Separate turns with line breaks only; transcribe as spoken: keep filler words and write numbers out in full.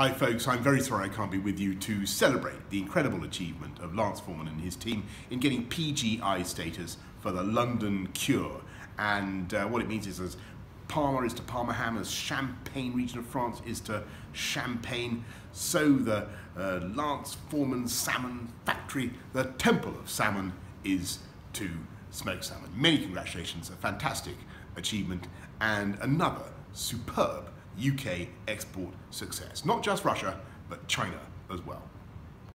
Hi folks, I'm very sorry I can't be with you to celebrate the incredible achievement of Lance Foreman and his team in getting P G I status for the London Cure. And uh, what it means is as Parma is to Parma ham, as Champagne region of France is to Champagne, so the uh, Lance Foreman Salmon Factory, the Temple of Salmon, is to smoked salmon. Many congratulations, a fantastic achievement and another superb U K export success. Not just Russia, but China as well.